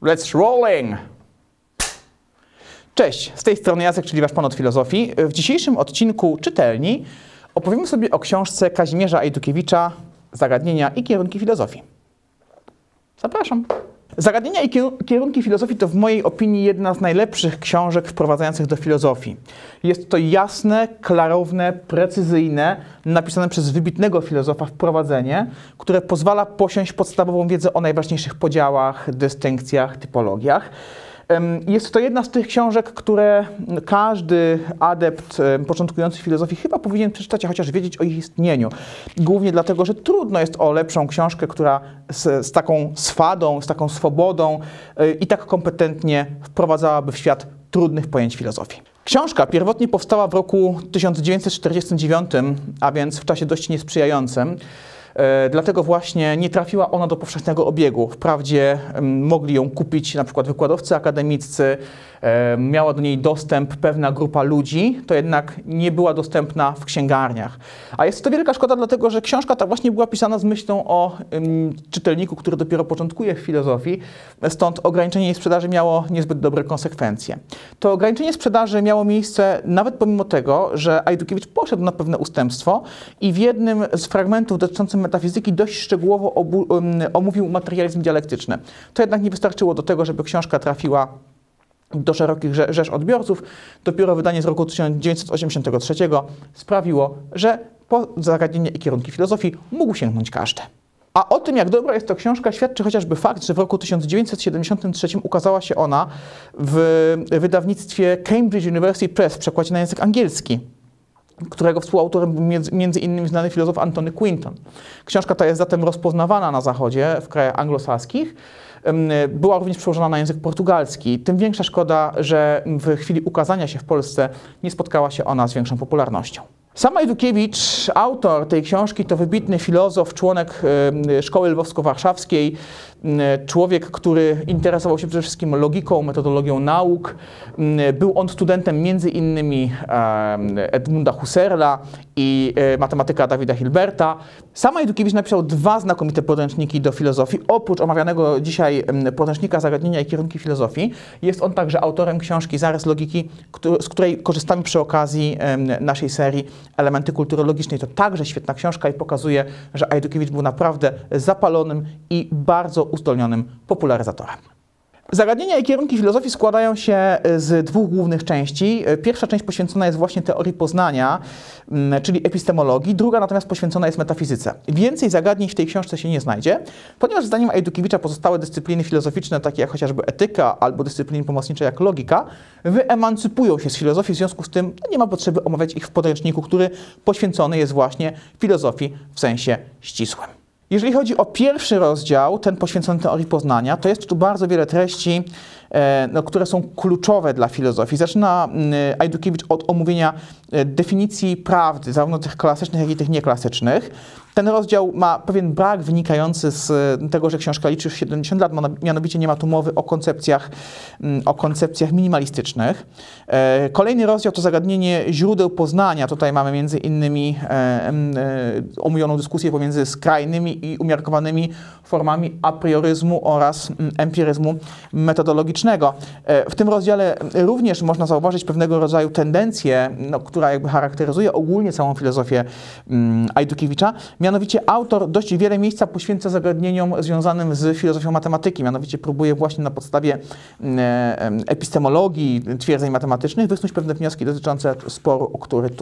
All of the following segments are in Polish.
Let's rolling! Cześć, z tej strony Jacek, czyli Wasz Pan od filozofii. W dzisiejszym odcinku czytelni opowiemy sobie o książce Kazimierza Ajdukiewicza Zagadnienia i kierunki filozofii. Zapraszam. Zagadnienia i kierunki filozofii to w mojej opinii jedna z najlepszych książek wprowadzających do filozofii. Jest to jasne, klarowne, precyzyjne, napisane przez wybitnego filozofa wprowadzenie, które pozwala posiąść podstawową wiedzę o najważniejszych podziałach, dystynkcjach, typologiach. Jest to jedna z tych książek, które każdy adept początkujący filozofii chyba powinien przeczytać, a chociaż wiedzieć o ich istnieniu. Głównie dlatego, że trudno jest o lepszą książkę, która z taką swadą, z taką swobodą i tak kompetentnie wprowadzałaby w świat trudnych pojęć filozofii. Książka pierwotnie powstała w roku 1949, a więc w czasie dość niesprzyjającym. Dlatego właśnie nie trafiła ona do powszechnego obiegu. Wprawdzie mogli ją kupić na przykład wykładowcy akademiccy, miała do niej dostęp pewna grupa ludzi, to jednak nie była dostępna w księgarniach. A jest to wielka szkoda, dlatego że książka ta właśnie była pisana z myślą o czytelniku, który dopiero początkuje w filozofii, stąd ograniczenie jej sprzedaży miało niezbyt dobre konsekwencje. To ograniczenie sprzedaży miało miejsce nawet pomimo tego, że Ajdukiewicz poszedł na pewne ustępstwo i w jednym z fragmentów dotyczącym metafizyki dość szczegółowo omówił materializm dialektyczny. To jednak nie wystarczyło do tego, żeby książka trafiła do szerokich rzesz odbiorców. Dopiero wydanie z roku 1983 sprawiło, że po Zagadnienia i kierunki filozofii mógł sięgnąć każdy. A o tym, jak dobra jest to książka, świadczy chociażby fakt, że w roku 1973 ukazała się ona w wydawnictwie Cambridge University Press w przekładzie na język angielski, którego współautorem był między innymi znany filozof Antony Quinton. Książka ta jest zatem rozpoznawana na Zachodzie, w krajach anglosaskich. Była również przełożona na język portugalski. Tym większa szkoda, że w chwili ukazania się w Polsce nie spotkała się ona z większą popularnością. Sam Ajdukiewicz, autor tej książki, to wybitny filozof, członek Szkoły Lwowsko-Warszawskiej, człowiek, który interesował się przede wszystkim logiką, metodologią nauk. Był on studentem między innymi Edmunda Husserla i matematyka Davida Hilberta. Sam Ajdukiewicz napisał dwa znakomite podręczniki do filozofii. Oprócz omawianego dzisiaj podręcznika Zagadnienia i kierunki filozofii, jest on także autorem książki Zarys logiki, z której korzystamy przy okazji naszej serii Elementy kultury logicznej. To także świetna książka i pokazuje, że Ajdukiewicz był naprawdę zapalonym i bardzo uzdolnionym popularyzatorem. Zagadnienia i kierunki filozofii składają się z dwóch głównych części. Pierwsza część poświęcona jest właśnie teorii poznania, czyli epistemologii, druga natomiast poświęcona jest metafizyce. Więcej zagadnień w tej książce się nie znajdzie, ponieważ zdaniem Ajdukiewicza pozostałe dyscypliny filozoficzne, takie jak chociażby etyka albo dyscypliny pomocnicze jak logika, wyemancypują się z filozofii, w związku z tym nie ma potrzeby omawiać ich w podręczniku, który poświęcony jest właśnie filozofii w sensie ścisłym. Jeżeli chodzi o pierwszy rozdział, ten poświęcony teorii poznania, to jest tu bardzo wiele treści, które są kluczowe dla filozofii. Zaczyna Ajdukiewicz od omówienia definicji prawdy, zarówno tych klasycznych, jak i tych nieklasycznych. Ten rozdział ma pewien brak wynikający z tego, że książka liczy już 70 lat, mianowicie nie ma tu mowy o koncepcjach minimalistycznych. Kolejny rozdział to zagadnienie źródeł poznania. Tutaj mamy między innymi omówioną dyskusję pomiędzy skrajnymi i umiarkowanymi formami aprioryzmu oraz empiryzmu metodologicznego. W tym rozdziale również można zauważyć pewnego rodzaju tendencję, która jakby charakteryzuje ogólnie całą filozofię Ajdukiewicza. Mianowicie autor dość wiele miejsca poświęca zagadnieniom związanym z filozofią matematyki. Mianowicie próbuje właśnie na podstawie epistemologii, twierdzeń matematycznych wysnuć pewne wnioski dotyczące sporu,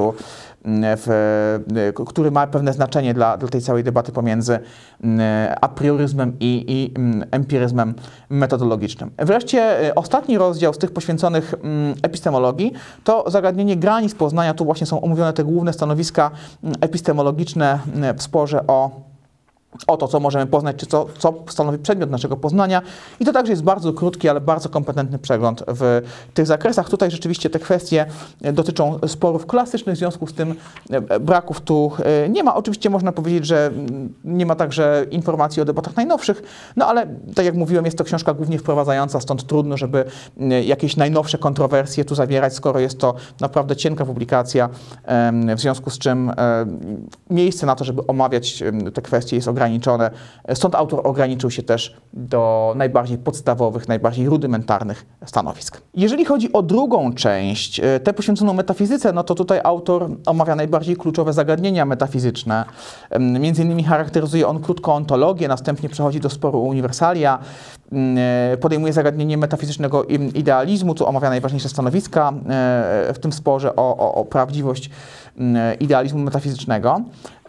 który ma pewne znaczenie dla tej całej debaty pomiędzy aprioryzmem i empiryzmem metodologicznym. Wreszcie ostatni rozdział z tych poświęconych epistemologii to zagadnienie granic poznania. Tu właśnie są omówione te główne stanowiska epistemologiczne w sporze o to, co możemy poznać, czy co stanowi przedmiot naszego poznania. I to także jest bardzo krótki, ale bardzo kompetentny przegląd w tych zakresach. Tutaj rzeczywiście te kwestie dotyczą sporów klasycznych, w związku z tym braków tu nie ma. Oczywiście można powiedzieć, że nie ma także informacji o debatach najnowszych, no ale tak jak mówiłem, jest to książka głównie wprowadzająca, stąd trudno, żeby jakieś najnowsze kontrowersje tu zawierać, skoro jest to naprawdę cienka publikacja, w związku z czym miejsce na to, żeby omawiać te kwestie jest ograniczone. ograniczone. Stąd autor ograniczył się też do najbardziej podstawowych, najbardziej rudymentarnych stanowisk. Jeżeli chodzi o drugą część, tę poświęconą metafizyce, no to tutaj autor omawia najbardziej kluczowe zagadnienia metafizyczne. Między innymi charakteryzuje on krótko ontologię, następnie przechodzi do sporu o uniwersalia, podejmuje zagadnienie metafizycznego idealizmu, tu omawia najważniejsze stanowiska w tym sporze o prawdziwość idealizmu metafizycznego.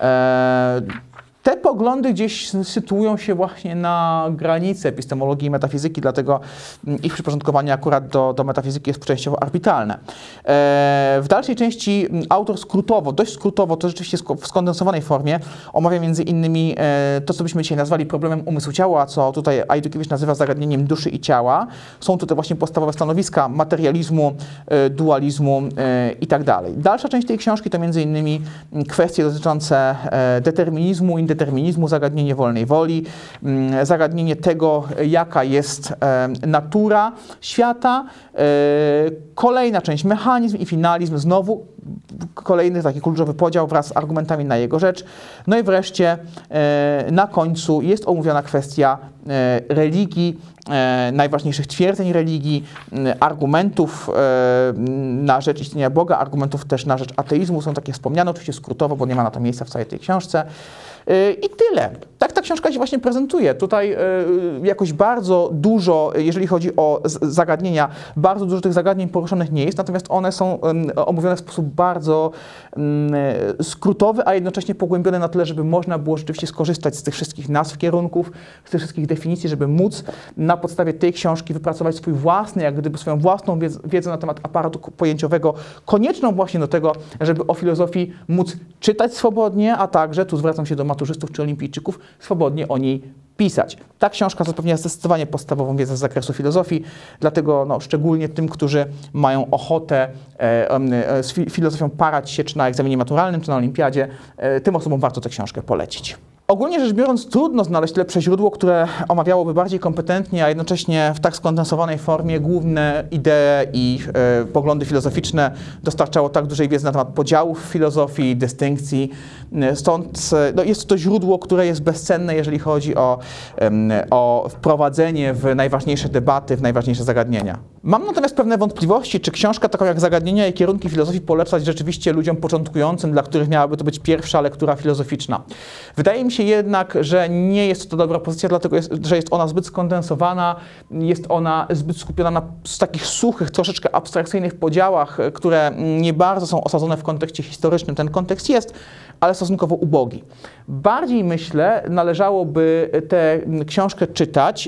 Te poglądy gdzieś sytuują się właśnie na granicy epistemologii i metafizyki, dlatego ich przyporządkowanie akurat do metafizyki jest częściowo arbitralne. W dalszej części autor skrótowo, dość skrótowo, to rzeczywiście w skondensowanej formie, omawia między innymi to, co byśmy dzisiaj nazwali problemem umysłu-ciała, co tutaj Ajdukiewicz nazywa zagadnieniem duszy i ciała. Są tutaj właśnie podstawowe stanowiska materializmu, dualizmu i tak dalej. Dalsza część tej książki to między innymi kwestie dotyczące determinizmu, indeterminizmu, zagadnienie wolnej woli, zagadnienie tego, jaka jest natura świata. Kolejna część, mechanizm i finalizm, znowu kolejny taki kluczowy podział wraz z argumentami na jego rzecz. No i wreszcie na końcu jest omówiona kwestia religii, najważniejszych twierdzeń religii, argumentów na rzecz istnienia Boga, argumentów też na rzecz ateizmu są takie wspomniane, oczywiście skrótowo, bo nie ma na to miejsca w całej tej książce. I tyle. Tak ta książka się właśnie prezentuje. Tutaj jakoś bardzo dużo, jeżeli chodzi o zagadnienia, bardzo dużo tych zagadnień poruszonych nie jest, natomiast one są omówione w sposób bardzo skrótowy, a jednocześnie pogłębione na tyle, żeby można było rzeczywiście skorzystać z tych wszystkich nazw kierunków, z tych wszystkich definicji, żeby móc na podstawie tej książki wypracować swój własny, jak gdyby swoją własną wiedzę na temat aparatu pojęciowego, konieczną właśnie do tego, żeby o filozofii móc czytać swobodnie, a także, tu zwracam się do maturzystów czy olimpijczyków, swobodnie o niej pisać. Ta książka zapewnia zdecydowanie podstawową wiedzę z zakresu filozofii, dlatego no, szczególnie tym, którzy mają ochotę z filozofią parać się czy na egzaminie maturalnym, czy na olimpiadzie, tym osobom warto tę książkę polecić. Ogólnie rzecz biorąc, trudno znaleźć lepsze źródło, które omawiałoby bardziej kompetentnie, a jednocześnie w tak skondensowanej formie główne idee i poglądy filozoficzne, dostarczało tak dużej wiedzy na temat podziałów w filozofii, dystynkcji. Stąd no, jest to źródło, które jest bezcenne, jeżeli chodzi o wprowadzenie w najważniejsze debaty, w najważniejsze zagadnienia. Mam natomiast pewne wątpliwości, czy książka taką jak Zagadnienia i kierunki filozofii polecać rzeczywiście ludziom początkującym, dla których miałaby to być pierwsza lektura filozoficzna. Wydaje mi się jednak, że nie jest to dobra pozycja, dlatego że jest ona zbyt skondensowana, jest ona zbyt skupiona na takich suchych, troszeczkę abstrakcyjnych podziałach, które nie bardzo są osadzone w kontekście historycznym. Ten kontekst jest, ale stosunkowo ubogi. Bardziej, myślę, należałoby tę książkę czytać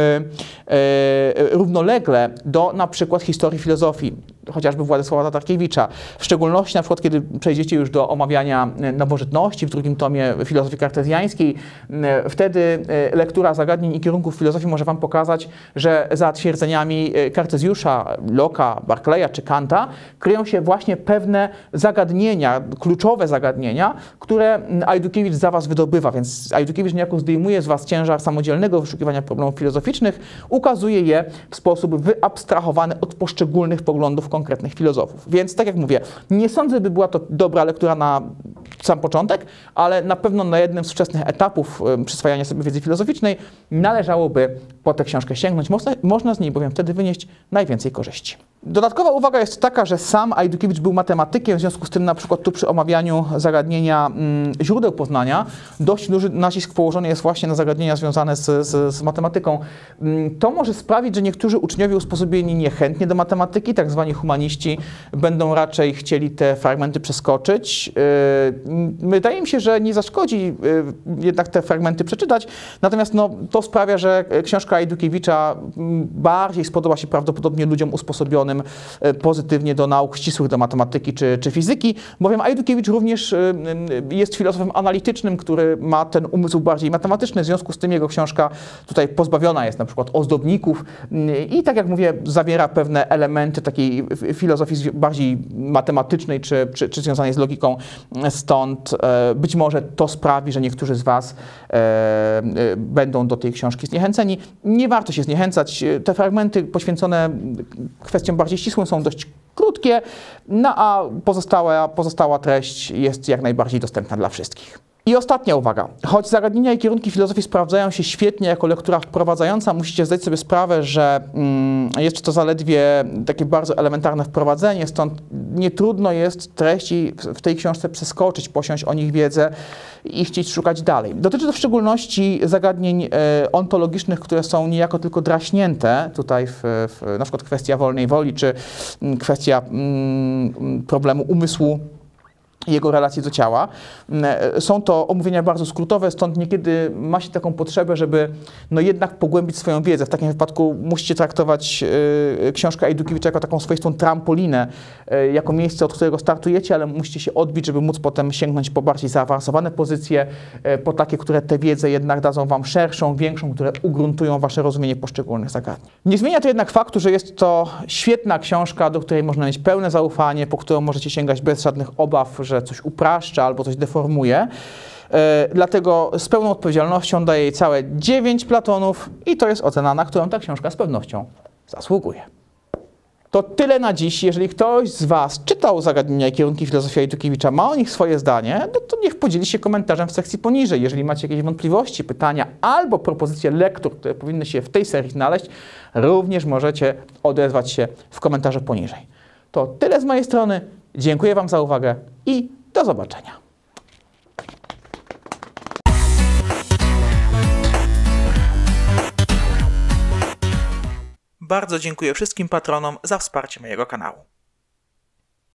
równolegle do na przykład historii filozofii, chociażby Władysława Tatarkiewicza. W szczególności na przykład, kiedy przejdziecie już do omawiania nowożytności w drugim tomie filozofii kartezjańskiej, wtedy lektura zagadnień i kierunków filozofii może wam pokazać, że za twierdzeniami Kartezjusza, Locke'a, Berkeleya czy Kanta kryją się właśnie pewne zagadnienia, kluczowe zagadnienia, które Ajdukiewicz za was wydobywa, więc Ajdukiewicz niejako zdejmuje z was ciężar samodzielnego wyszukiwania problemów filozoficznych, ukazuje je w sposób wyabstrahowany od poszczególnych poglądów konkretnych filozofów. Więc tak jak mówię, nie sądzę, by była to dobra lektura na sam początek, ale na pewno na jednym z wczesnych etapów przyswajania sobie wiedzy filozoficznej należałoby po tę książkę sięgnąć. Można z niej bowiem wtedy wynieść najwięcej korzyści. Dodatkowa uwaga jest taka, że sam Ajdukiewicz był matematykiem, w związku z tym na przykład tu przy omawianiu zagadnienia źródeł poznania dość duży nacisk położony jest właśnie na zagadnienia związane z matematyką. To może sprawić, że niektórzy uczniowie usposobieni niechętnie do matematyki, tak zwani humaniści, będą raczej chcieli te fragmenty przeskoczyć. Wydaje mi się, że nie zaszkodzi jednak te fragmenty przeczytać, natomiast no, to sprawia, że książka Ajdukiewicza bardziej spodoba się prawdopodobnie ludziom usposobionym pozytywnie do nauk ścisłych, do matematyki czy fizyki, bowiem Ajdukiewicz również jest filozofem analitycznym, który ma ten umysł bardziej matematyczny, w związku z tym jego książka tutaj pozbawiona jest na przykład ozdobników i tak jak mówię, zawiera pewne elementy takiej filozofii bardziej matematycznej czy związanej z logiką, stąd być może to sprawi, że niektórzy z was będą do tej książki zniechęceni. Nie warto się zniechęcać, te fragmenty poświęcone kwestiom bardziej ścisłym są dość krótkie, no a pozostała treść jest jak najbardziej dostępna dla wszystkich. I ostatnia uwaga. Choć zagadnienia i kierunki filozofii sprawdzają się świetnie jako lektura wprowadzająca, musicie zdać sobie sprawę, że jest to zaledwie takie bardzo elementarne wprowadzenie, stąd nie trudno jest treści w tej książce przeskoczyć, posiąść o nich wiedzę i chcieć szukać dalej. Dotyczy to w szczególności zagadnień ontologicznych, które są niejako tylko draśnięte, tutaj na przykład kwestia wolnej woli, czy kwestia problemu umysłu, jego relacji do ciała. Są to omówienia bardzo skrótowe, stąd niekiedy ma się taką potrzebę, żeby jednak pogłębić swoją wiedzę. W takim wypadku musicie traktować książkę Ejdukiewicza jako taką swoistą trampolinę, jako miejsce, od którego startujecie, ale musicie się odbić, żeby móc potem sięgnąć po bardziej zaawansowane pozycje, po takie, które tę wiedzę jednak dadzą wam szerszą, większą, które ugruntują wasze rozumienie poszczególnych zagadnień. Nie zmienia to jednak faktu, że jest to świetna książka, do której można mieć pełne zaufanie, po którą możecie sięgać bez żadnych obaw, że coś upraszcza albo coś deformuje. Dlatego z pełną odpowiedzialnością daję jej całe 9 platonów i to jest ocena, na którą ta książka z pewnością zasługuje. To tyle na dziś. Jeżeli ktoś z was czytał zagadnienia i kierunki filozofii Ejdukiewicza, ma o nich swoje zdanie, to niech podzieli się komentarzem w sekcji poniżej. Jeżeli macie jakieś wątpliwości, pytania albo propozycje lektur, które powinny się w tej serii znaleźć, również możecie odezwać się w komentarzu poniżej. To tyle z mojej strony. Dziękuję wam za uwagę i do zobaczenia. Bardzo dziękuję wszystkim patronom za wsparcie mojego kanału.